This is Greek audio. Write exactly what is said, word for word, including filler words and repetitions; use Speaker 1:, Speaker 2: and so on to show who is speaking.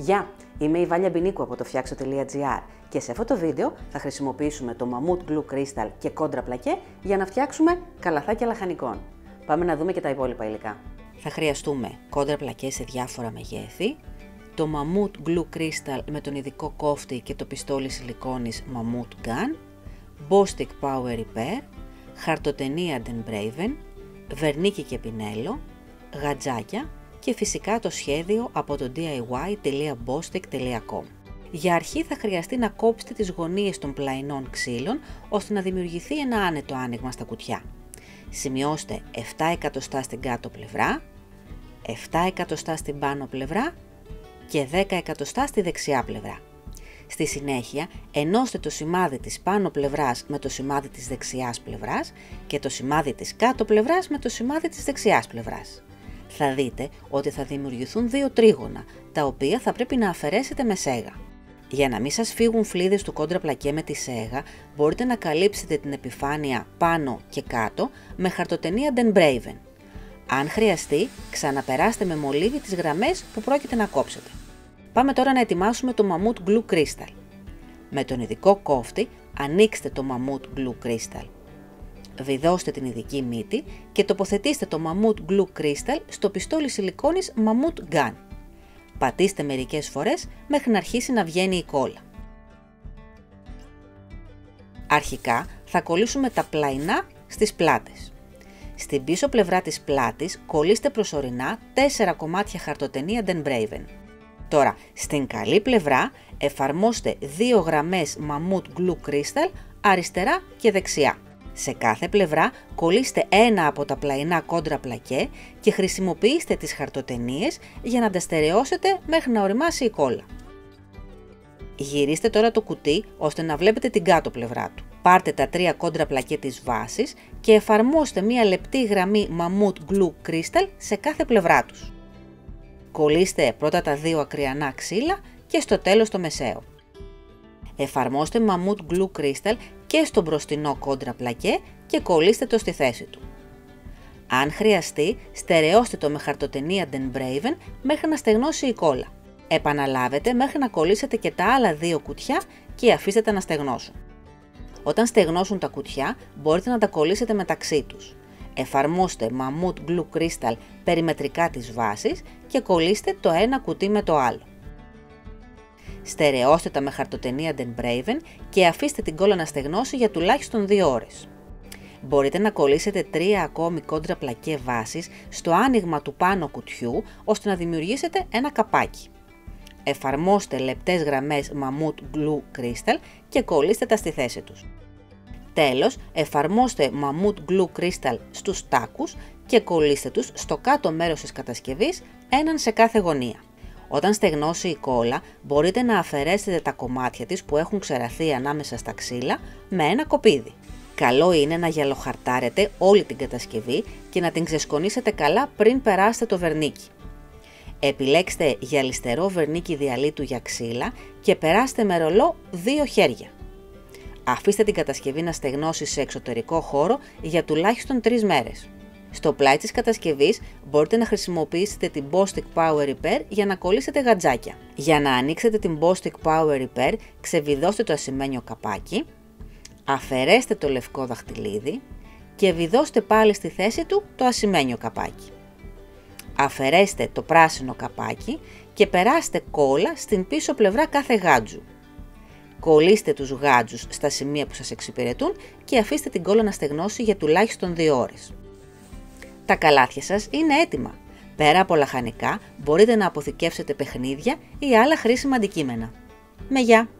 Speaker 1: Γεια! Είμαι η Βάλια Μπινίκου από το φτιάξω τελεία τζι άρ και σε αυτό το βίντεο θα χρησιμοποιήσουμε το Mammoet Glue Crystal και κόντρα πλακέ για να φτιάξουμε καλαθάκια λαχανικών. Πάμε να δούμε και τα υπόλοιπα υλικά. Θα χρειαστούμε κόντρα πλακέ σε διάφορα μεγέθη, το Mammoet Glue Crystal με τον ειδικό κόφτη και το πιστόλι σιλικόνης Mammoet Gun, Bostik Power Repair, χαρτοτενία Den Braven, βερνίκι και πινέλο, γατζάκια και φυσικά το σχέδιο από το ντι άι γουάι τελεία bostik τελεία com. Για αρχή θα χρειαστεί να κόψετε τις γωνίες των πλαϊνών ξύλων ώστε να δημιουργηθεί ένα άνετο άνοιγμα στα κουτιά. Σημειώστε επτά εκατοστά στην κάτω πλευρά, επτά εκατοστά στην πάνω πλευρά και δέκα εκατοστά στη δεξιά πλευρά. Στη συνέχεια ενώστε το σημάδι της πάνω πλευράς με το σημάδι της δεξιάς πλευράς και το σημάδι της κάτω πλευράς με το σημάδι της δεξιάς πλευράς. Θα δείτε ότι θα δημιουργηθούν δύο τρίγωνα, τα οποία θα πρέπει να αφαιρέσετε με σέγα. Για να μην σας φύγουν φλίδες του κόντρα πλακέ με τη σέγα, μπορείτε να καλύψετε την επιφάνεια πάνω και κάτω με χαρτοτενία Den Braven. Αν χρειαστεί, ξαναπεράστε με μολύβι τις γραμμές που πρόκειται να κόψετε. Πάμε τώρα να ετοιμάσουμε το Mammoet Glue Crystal. Με τον ειδικό κόφτη ανοίξτε το Mammoet Glue Crystal. Βιδώστε την ειδική μύτη και τοποθετήστε το Mammoet Glue Crystal στο πιστόλι σιλικόνης Mammoet Gun. Πατήστε μερικές φορές μέχρι να αρχίσει να βγαίνει η κόλλα. Αρχικά θα κολλήσουμε τα πλαϊνά στις πλάτες. Στην πίσω πλευρά της πλάτης κολλήστε προσωρινά τέσσερα κομμάτια χαρτοτενία Den Braven. Τώρα, στην καλή πλευρά εφαρμόστε δύο γραμμές Mammoet Glue Crystal αριστερά και δεξιά. Σε κάθε πλευρά κολλήστε ένα από τα πλαϊνά κόντρα πλακέ και χρησιμοποιήστε τις χαρτοτενίες για να τα στερεώσετε μέχρι να οριμάσει η κόλλα. Γυρίστε τώρα το κουτί ώστε να βλέπετε την κάτω πλευρά του. Πάρτε τα τρία κόντρα πλακέ της βάσης και εφαρμόστε μία λεπτή γραμμή Mammoet Glue Crystal σε κάθε πλευρά τους. Κολλήστε πρώτα τα δύο ακριανά ξύλα και στο τέλος το μεσαίο. Εφαρμόστε Mammoet Glue Crystal και στο μπροστινό κόντρα πλακέ και κολλήστε το στη θέση του. Αν χρειαστεί, στερεώστε το με χαρτοτενία Den Braven μέχρι να στεγνώσει η κόλλα. Επαναλάβετε μέχρι να κολλήσετε και τα άλλα δύο κουτιά και αφήστε τα να στεγνώσουν. Όταν στεγνώσουν τα κουτιά, μπορείτε να τα κολλήσετε μεταξύ τους. Εφαρμόστε Mammoet Glue Crystal περιμετρικά της βάσης και κολλήστε το ένα κουτί με το άλλο. Στερεώστε τα με χαρτοτενία Den Braven και αφήστε την κόλλα να στεγνώσει για τουλάχιστον δύο ώρες. Μπορείτε να κολλήσετε τρία ακόμη κόντρα πλακέ βάσης στο άνοιγμα του πάνω κουτιού ώστε να δημιουργήσετε ένα καπάκι. Εφαρμόστε λεπτές γραμμές Mammoet Glue Crystal και κολλήστε τα στη θέση τους. Τέλος, εφαρμόστε Mammoet Glue Crystal στους τάκους και κολλήστε τους στο κάτω μέρος της κατασκευής, έναν σε κάθε γωνία. Όταν στεγνώσει η κόλλα, μπορείτε να αφαιρέσετε τα κομμάτια της που έχουν ξεραθεί ανάμεσα στα ξύλα με ένα κοπίδι. Καλό είναι να γυαλοχαρτάρετε όλη την κατασκευή και να την ξεσκονίσετε καλά πριν περάσετε το βερνίκι. Επιλέξτε γυαλιστερό βερνίκι διαλύτου για ξύλα και περάστε με ρολό δύο χέρια. Αφήστε την κατασκευή να στεγνώσει σε εξωτερικό χώρο για τουλάχιστον τρεις μέρες. Στο πλάι της κατασκευής μπορείτε να χρησιμοποιήσετε την Bostik Power Repair για να κολλήσετε γατζάκια. Για να ανοίξετε την Bostik Power Repair, ξεβιδώστε το ασημένιο καπάκι, αφαιρέστε το λευκό δαχτυλίδι και βιδώστε πάλι στη θέση του το ασημένιο καπάκι. Αφαιρέστε το πράσινο καπάκι και περάστε κόλλα στην πίσω πλευρά κάθε γάτζου. Κολλήστε τους γάτζους στα σημεία που σας εξυπηρετούν και αφήστε την κόλλα να στεγνώσει για τουλάχιστον δύο ώρες. Τα καλάθια σας είναι έτοιμα. Πέρα από λαχανικά μπορείτε να αποθηκεύσετε παιχνίδια ή άλλα χρήσιμα αντικείμενα. Με γεια!